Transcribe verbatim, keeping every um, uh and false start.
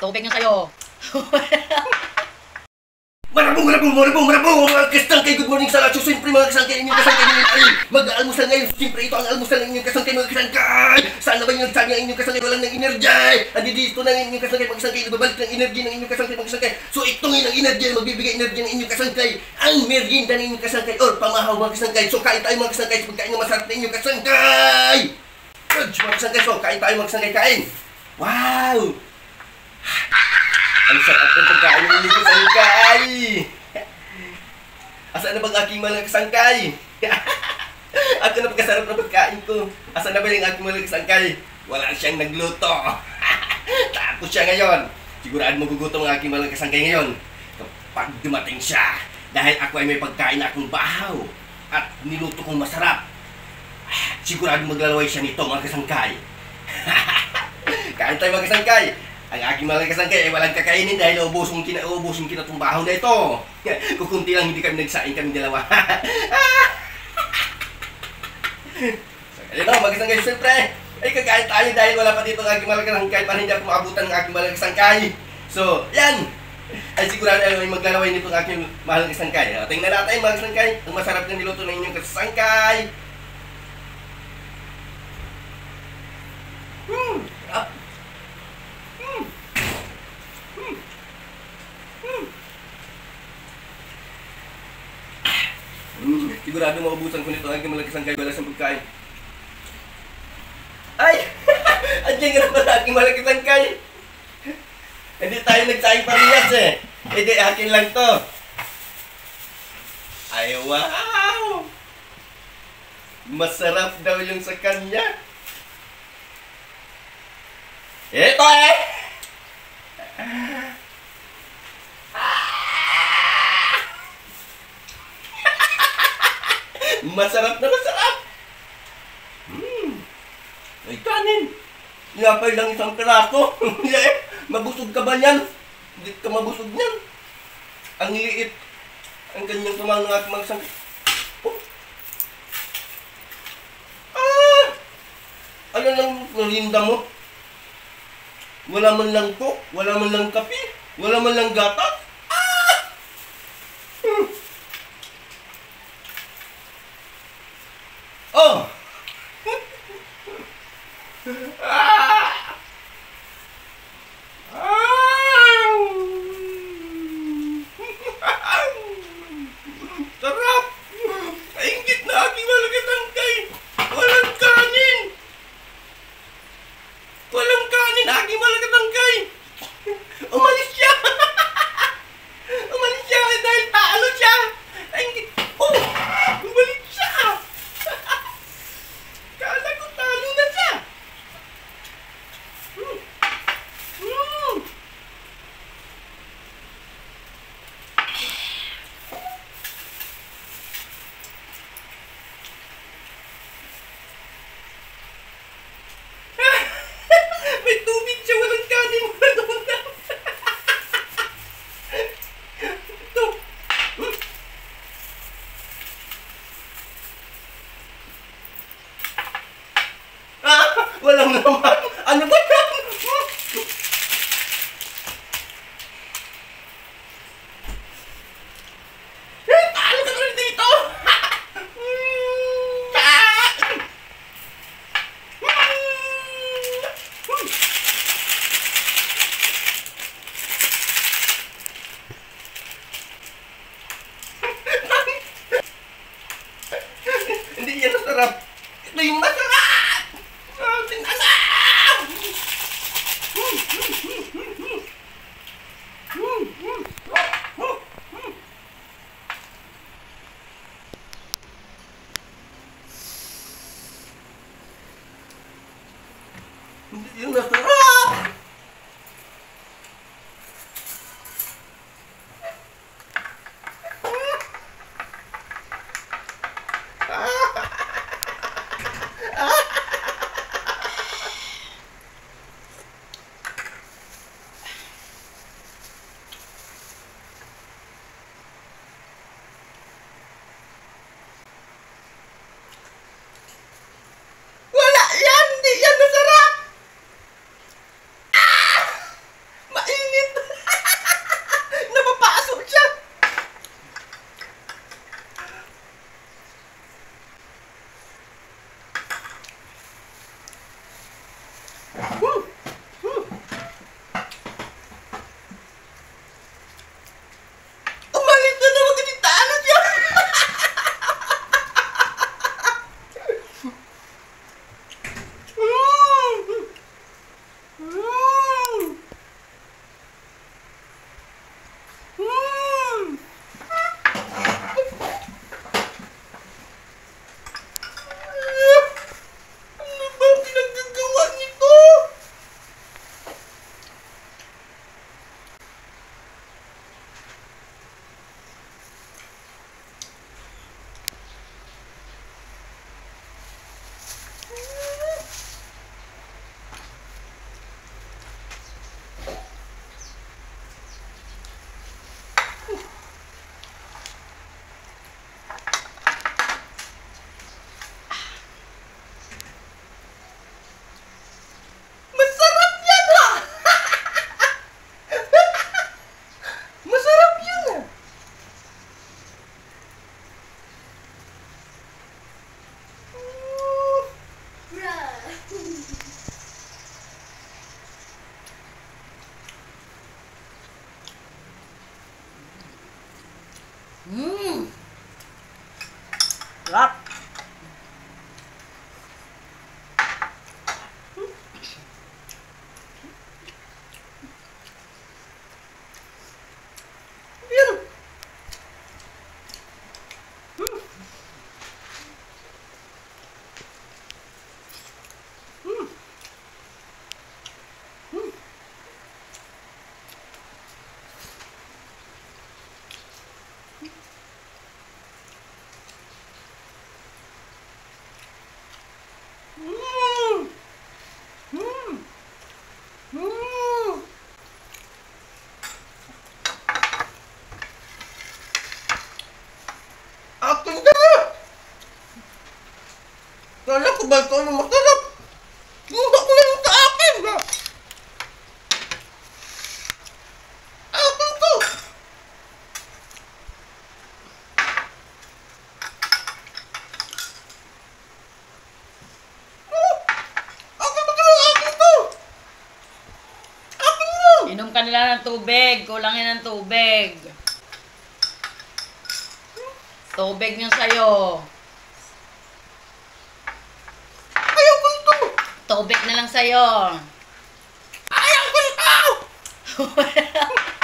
Tubig nga kayo. Marabong, marabong, marabong, marabong! Mga kasangkay, good morning sa lahat. So, siyempre mga kasangkay, inyong kasangkay ngayon. Mag-aalmusal ngayon. Siyempre, ito ang almusal ng inyong kasangkay, mga kasangkay. Saan na ba yung nagsabi ang inyong kasangkay? Walang ng energy. Andi dito na inyong kasangkay, mga kasangkay. Nababalik ng energy ng inyong kasangkay, mga kasangkay. So, ito ngayon ang energy na magbibigay energy ng inyong kasangkay. Ang merienda ng inyong kasangkay or pamahaw, mga kasangkay. So, kain tayo, mga kasangkay, sa pagkain na masarap ng inyong kasangkay. Good, mga kasangkay. So, kain tayo, mga kasangkay, kain. Wow! Ang sarap ng pagkain ng inyong kasangkay. Asa na bang aking mga kasangkay? Ako na pagkasarap ng pagkain ko. Asa na ba yung aking mga kasangkay? Wala siyang nagluto. Tapos siya ngayon. Sigurado magugutom ang aking mga kasangkay ngayon kapag dumating siya. Dahil ako ay may pagkain na akong bahaw at niluto kong masarap. Sigurado maglalaway siya nito, mga kasangkay. Kain tayo, mga kasangkay. Ang aking mga kasangkay ay walang kakainin dahil ubusin kina ubusin kina itong bahaw na ito. Kukunti lang hindi kami nagsaing kami dalawa. So, ayun o, mga kasangkay, siyempre ay kakain tayo dahil wala pa dito ang aking mga kasangkay para hindi ako maabutan ng aking mga kasangkay. So, yan! Ay sigurado ay maglalaway nito ang aking mahal na kasangkay. Tingnan natin, mga kasangkay, ang masarap ng niluto ng inyong kasangkay. Hmm! Ah. Mm, sigurado maubusan ko nito ang aking mga kasangkay wala sa pagkain. Ay! Andiyan nga naman aking mga kasangkay. Hindi tayo nagsayang parehas eh. Hindi, akin lang to. Ay, wow! Masarap daw yung sa kanya. Ito eh! Masarap na masarap! Hmm. Ay, kanin! Yapay lang isang piraso. Mabusog ka ba niyan? Hindi ka mabusog niyan. Ang liit. Ang ganyang tumal ng ating magsang... Oh. Ah! Ano lang nalinda mo? Wala man lang coke, wala man lang kape, wala man lang gatas. Ah! Hmm. Oh! Ah! Ah! Sarap! Kaingit na aking mga kasangkay! Walang kanin! Walang kanin, aking mga kasangkay! Umalis siya! Mmm. Sarap. Yan. Mm. Mm. Mm. Akin ka na! Kala ko ba ito ang masarap? Mura ko lang sa akin! Akin to! Oh! Akin to! Akin to! Akin mo! Inom ka nila ng tubig. Kulangin ng tubig. Tubig yung sa'yo. Ayaw ko ito! Tubig na lang sa'yo. Ayaw ko ito!